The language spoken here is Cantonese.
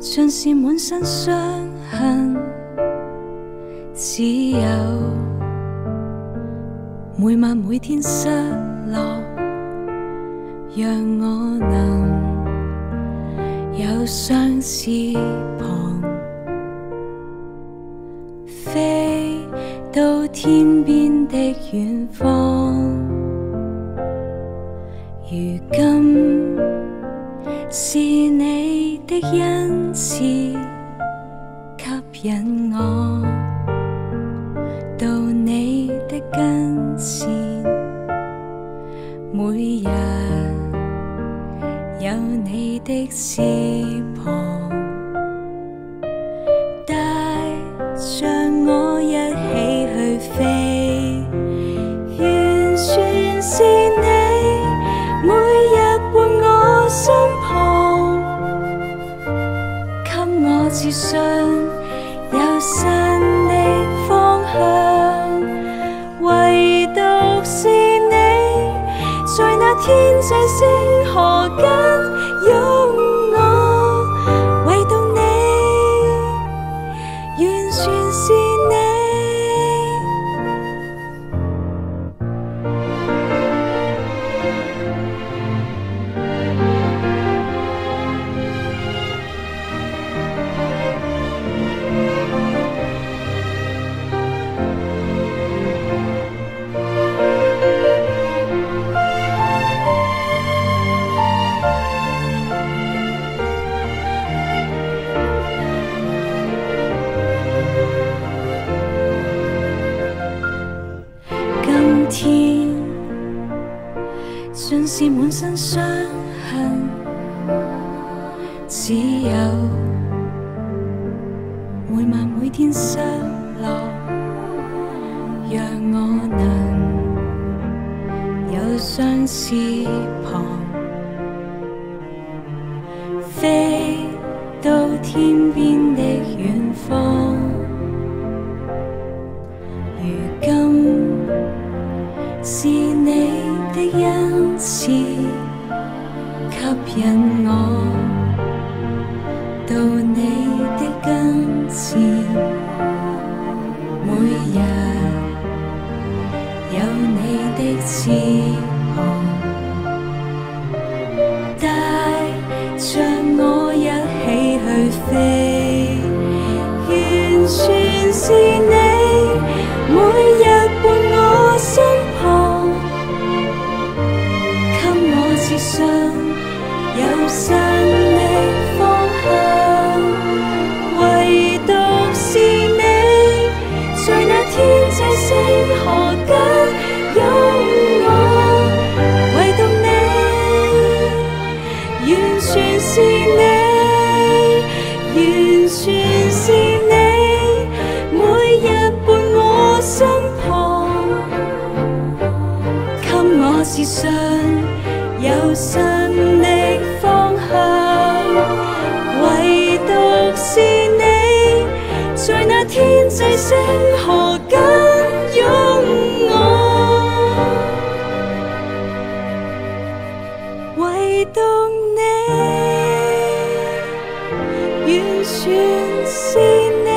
尽是满身伤痕，只有每晚每天失落，让我能有雙翅膀，飛到天邊的遠方。如今是你的恩賜吸引我到你的跟前，每日有你的翅膀，帶着我一起去飛，完全是你每日伴我身旁，給我自信有新的方向，唯獨是你在那天際星河間擁我，唯獨你完全是你。天盡是滿身傷痕，只有每晚每天失落，讓我能有雙翅膀，飛到天邊的遠方。如今是你的恩賜吸引我到你的跟前，每日有你的翅膀，帶着我一起去飛，完全是你每日伴我身旁，給我自信有新的方向，唯獨是你在那天際星河間擁我，唯獨你完全是你，完全是你每日伴我身旁，給我自信有新的方向，唯獨是你在那天際星河間擁我，唯獨你完全是你。